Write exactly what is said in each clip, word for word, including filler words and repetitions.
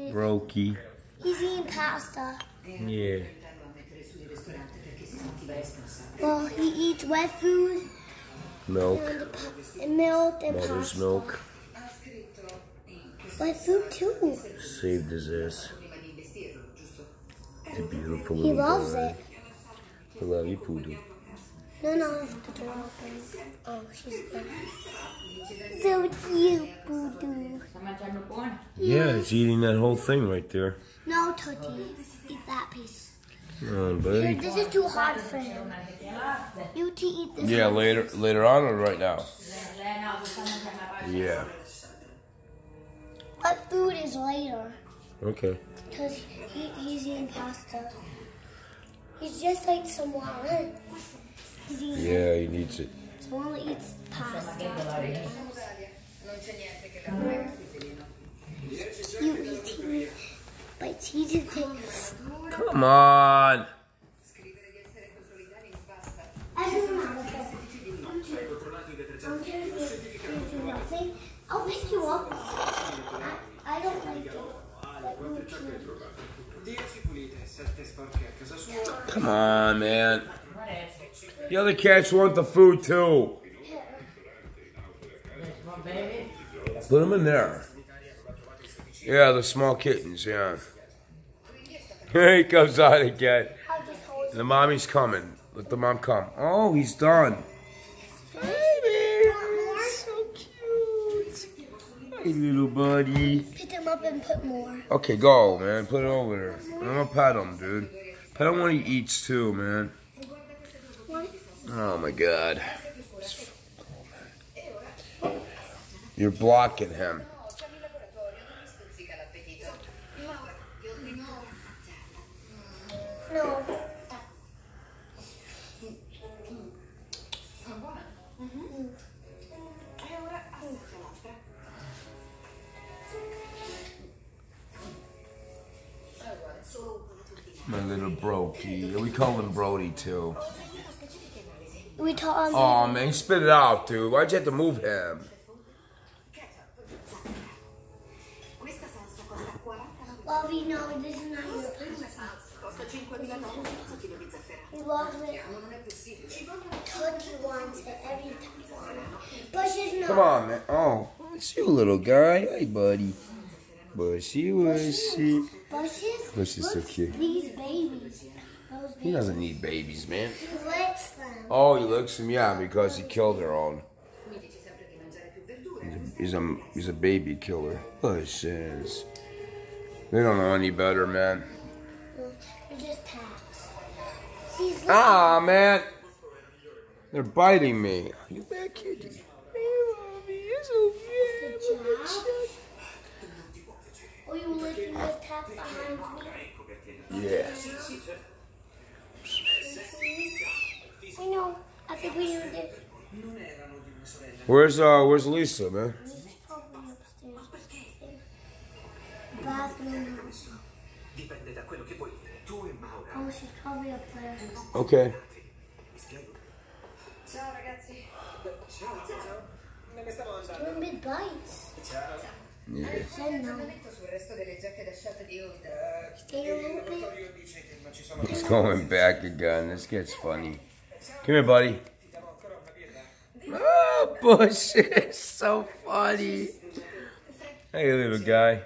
Brokey. He's eating pasta. Yeah. Well, he eats wet food. Milk. And, and milk and Mother's pasta. milk. Wet food too. Saved his ass. He's a beautiful He little loves boy. it. I love you, Poodle. No, no, it's the door open. Oh, she's there. So cute, Boo-doo. Yeah, he's eating that whole thing right there. No, Tootie. Eat that piece. Come on, Here, buddy. this is too hard for him. You to eat this. Yeah, one. later, later on or right now? Yeah. But food is later. Okay. Because he, he's eating pasta. He's just like someone. He's eating Yeah, he needs it. Someone eats pasta. You eating, but he just takes. Come on. I'll pick you up. I, I don't like it. Come on, man. The other cats want the food too. Put them in there. Yeah, the small kittens, yeah. Here he comes out again. The mommy's coming. Let the mom come. Oh, he's done. Baby, so cute. Hey, little buddy. Pick him up and put more. Okay, go, man. Put it over there. I'm gonna pet him, dude. Pet him when he eats too, man. Oh my God. You're blocking him. No. My little Brokey. We call him Brody too. We taught him. Oh man, he spit it out, dude. Why'd you have to move him? Well, you know, this is not your pasta. He loves it. Tootie wants it every time. Bushes, no. Come on, man. Oh, it's you, little guy. Hey, buddy. Bushy, Bushy. Bushes? Bushy's so Look, cute. These babies. Those He babies. doesn't need babies, man. He licks them. Oh, he licks them, yeah, because he killed their own. He's a, he's a, he's a baby killer. Bushes. They don't know any better, man. They're just pets. See, he's Ah, man. They're biting me. You bad kitty. I love you. You're so Good good. job. Oh, you licking this tap behind me? Yeah. I know. I think we do this. Where's uh where's Lisa, man? This is probably upstairs. Bathroom. Oh, she's probably up there. Okay. Doing big bites. Yeah. Said no. Stay a little bit. He's going back again. This gets funny. Come here, buddy. Oh, Bush is so funny. Hey, little guy.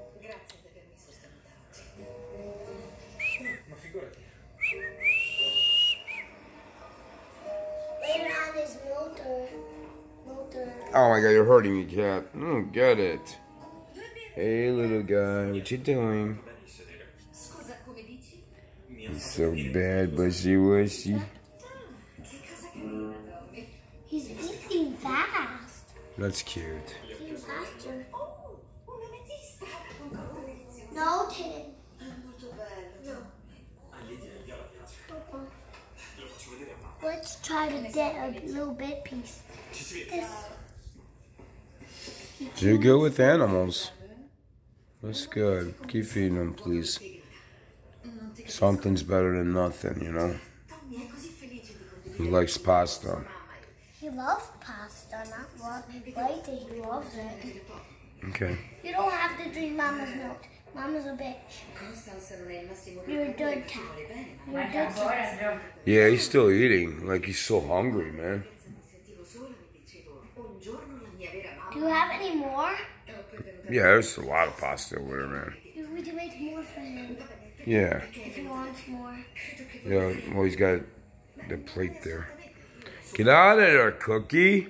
Later on is motor. Motor. Oh my God, you're hurting me, cat. I don't get it. Hey, little guy, what you doing? He's so bad, bushy wishy. He's eating fast. That's cute. Eating faster. No, Tim. No. Let's try to get a little bit piece. This. You're good with animals. That's good. Keep feeding them, please. Something's better than nothing, you know? He likes pasta. He loves pasta, not what. Right, he loves it. Okay. You don't have to drink Mama's milk. Mama's a bitch. You're a good cat. You're a good cat. Yeah, he's still eating. Like he's so hungry, man. Do you have any more? Yeah, there's a lot of pasta over there, man. We can make more for him. Yeah. If he wants more. Yeah, well, he's got the plate there. Get out of there, Cookie.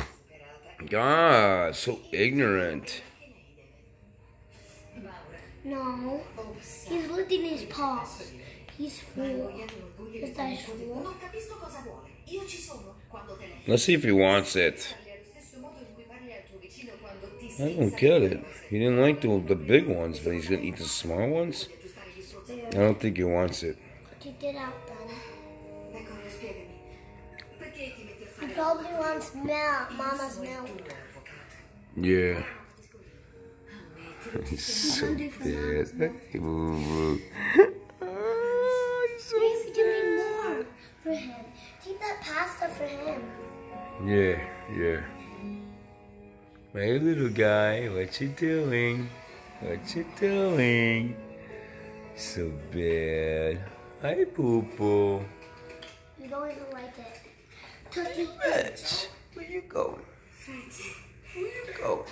God, so ignorant. No. He's licking his paws. He's full. Is that full? Let's see if he wants it. I don't get it. He didn't like the, the big ones, but he's going to eat the small ones? I don't think he wants it. Take it out, then. He probably wants milk, Mama's milk. Yeah. He's so bad. Hey, boo boo. Oh, he's so Maybe give me more for him. Keep that pasta for him. Yeah, yeah. My little guy, what you doing? What you doing? So bad. Hi, Poo Poo. You don't even like it. Turkey. Bitch, where you going? Where you going?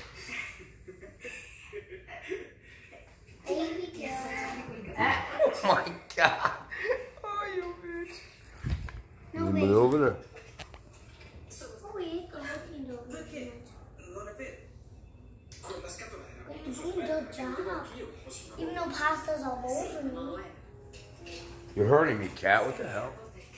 Baby girl. Oh my God. Oh, you bitch. No, Put baby. it over there. Oh, you ain't gonna look into it. You're doing a good job. Even though pasta's all over me. You're hurting me, cat. What the hell?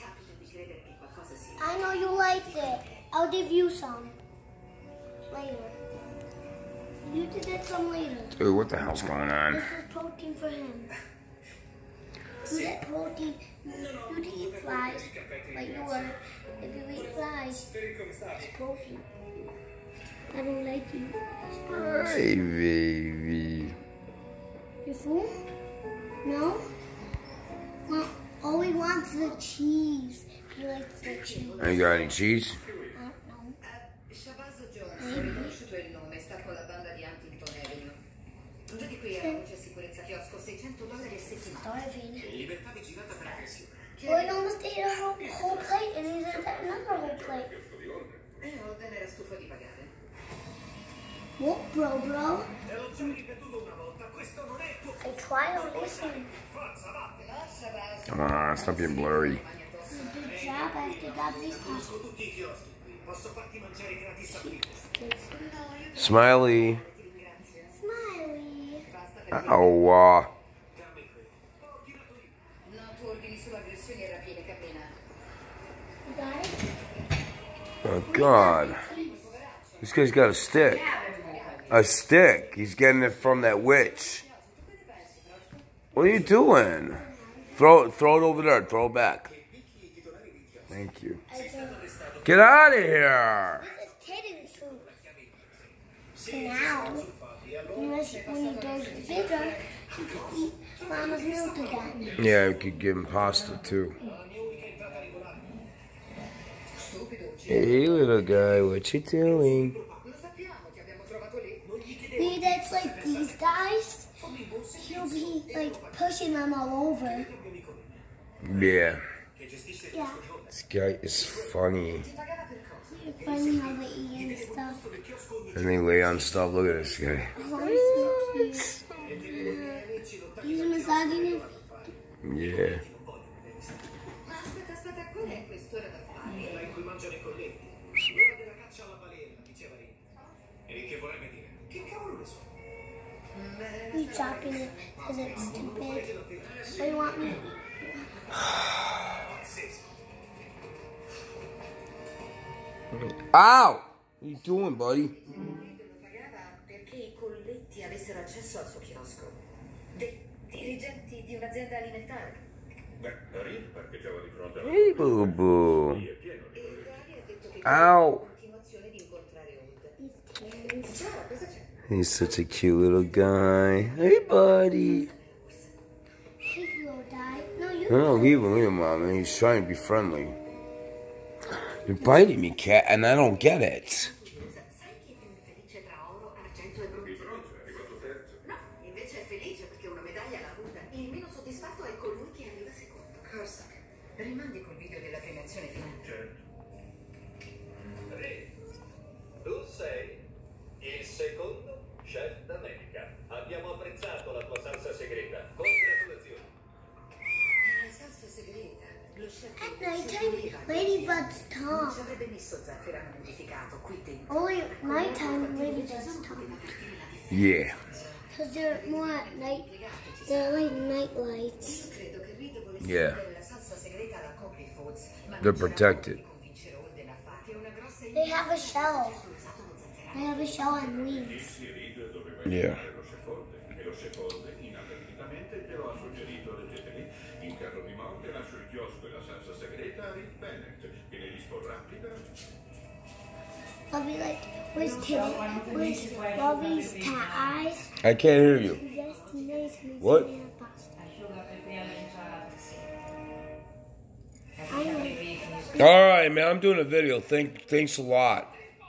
I know you liked it. I'll give you some later. You did get some later. Dude, what the hell's going on? This is protein for him. You get protein. You to eat flies like you were. If you eat flies, it's protein. I don't like you. Hey, baby. You full? No? Well, all he wants is the cheese. He likes the cheese. You got any cheese? I don't know. Shabazz Jones, conosciuto il nome, sta con la banda di Huntington Avenue. Vedi qui a Luce Sicurezza Chiosco, seicento dollari a settimana. Starving. Libertà vigilata per aggressione. Well, he almost ate a whole, whole plate and he's at another whole plate. E Holden era stufo di pagare. What, bro, bro? Te l'ho già ripetuto una volta, questo non è tuo. I try to listen. Forza, vattene. Come on, stop being blurry. Good job after that these Conosco tutti i chioschi qui, posso farti mangiare gratis a qui. Smiley. Smiley. Oh, uh, Dammi qui. Ho tirato io. No, tu ordini solo aggressioni e rapine, Caprina. You got it? oh, God. This guy's got a stick. A stick. He's getting it from that witch. What are you doing? Throw, throw it over there. Throw it back. Thank you. Get out of here. This is kitten food. So now, unless when he goes bigger, he can eat Mama's milk again. Yeah, we could give him pasta too. Hey, little guy, what you doing? Maybe that's like these guys. He'll be like pushing them all over. Yeah. Yeah. This guy is funny. It's funny how they eat and stuff. And they lay on stuff. Look at this guy. Oh, he's so cute. He's massaging his Yeah. Ma aspetta, aspetta, qual è quest'ora da fare? Quella in cui mangiano i colleghi. L'ora della caccia alla balena, diceva Rita. E che vorrebbe dire? Che cavolo ne so? He's chopping it because it's stupid. What do you want me? Ow! What are you doing, buddy? Non pagava perché i colletti avessero accesso al suo chiosco. Dei dirigenti di un'azienda alimentare. Beh, Rita parcheggiava di fronte alla... Hey, boo boo. E Gary ha detto che Ow! continuazione di incontrare Holden. Ciao, cosa c'è? He's such a cute little guy. Hey, buddy. He will die. No, you. No, no, leave him, leave him, Mom. He's trying to be friendly. You're biting me, cat, and I don't get it. Sai chi è più felice tra oro, argento e bronzo? No, invece è felice perché Corsac, rimandi col video della premiazione finale. Certo. Re, tu sei il secondo chef d'America. Abbiamo apprezzato la tua salsa segreta. Congratulazioni. La salsa segreta, lo chef At che nighttime, sceglieva Ladybug's non ci tongue. avrebbe messo zafferano modificato qui dentro. Only at nighttime, Ladybug's tongue. Yeah. Because they're more at night. They're like night lights. Credo che Reed volesse Yeah. vendere la salsa segreta alla Copley Foods, ma They're non c'era protected. modo di convincere Holden a fare una grossa They have a shell. They have a shell and wings. Yeah. Lo chef Holden, e lo chef Holden inavvertitamente glielo ha suggerito, leggete lì. In caso di morte lascio il chiosco e la salsa segreta a Rick Bennett, che ne disporrà più tardi. I'll be like, where's Timmy? Where's Bobby's cat eyes? I can't hear you. Yes, nice. What? All right, man. I'm doing a video. Thank, thanks a lot.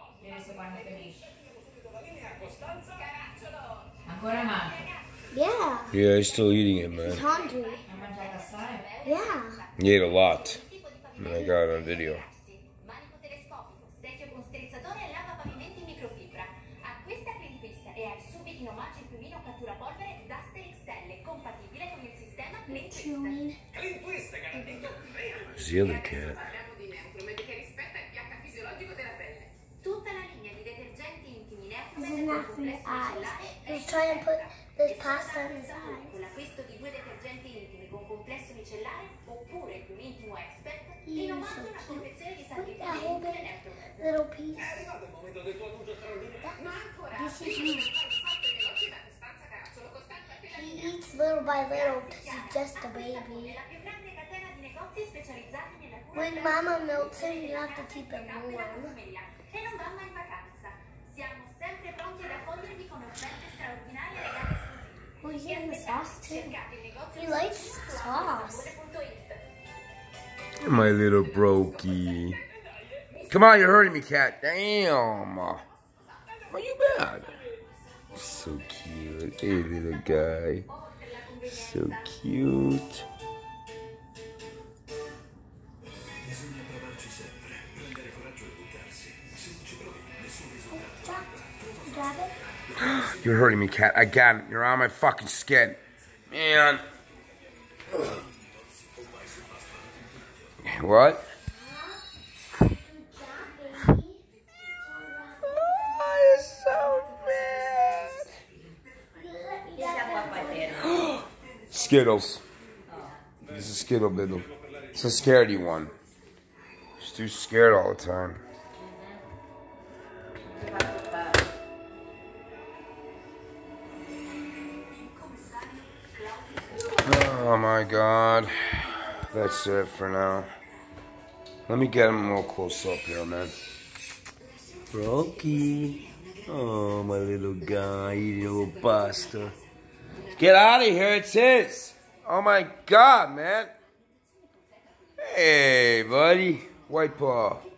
Ancora mangia? Yeah, Yeah, he's still eating it, he's man. hungry. Ha mangiato assai? Yeah. He ate a lot. And I got it on video. Manico telescopico, secchio con strizzatore e lava pavimenti in microfibra. Acquista Cleanquist e hai subito in omaggio il piumino cattura polvere Duster X L, compatibile con il sistema Cleanquist. Chewing. Clean Twist è garantito tre anni. Where's the other cat? Parliamo di Neutromed che rispetta il pH fisiologico della pelle. Tutta la linea di detergenti intimi This is Neutromed not con for your complesso eyes. micellare He's trying to put this pasta in his eyes. con l'acquisto di due detergenti intimi con complesso micellare oppure il più intimo expert He in is omaggio so a una cute. confezione di Look at salvie that whole intime big Neutromed. little piece. È arrivato il momento del tuo annuncio straordinario. Ma ancora, This is prima you. di fare un salto in veloce da Costanza Caracciolo, Costanza appena He eats little by little because he's just a baby. La più grande catena di negozi specializzati nella cura When della mama salute milks him, you della have to keep him famiglia e warm. che non va mai in vacanza. Siamo sempre pronti ad accogliervi con offerte straordinarie e regali esclusivi. Oh, he's getting the sauce too. Cercate il negozio He likes sauce. punto it. My little brokey. Come on, you're hurting me, cat. Damn. Are you bad? So cute. Hey, little guy. So cute. Bisogna provarci sempre. Prendere coraggio e buttarsi. Se non ci provi, nessun risultato. Grab it. You're hurting me, cat. I got it. You're on my fucking skin. Man. What? Oh, it's so bad. Skittles. This is Skittle Biddle. It's a scaredy one. She's too scared all the time. Oh my god. That's it for now. Let me get him a little close up here, man. Brokey. Oh, my little guy, you little bastard. Get out of here, it's his. Oh my god, man. Hey, buddy. White paw.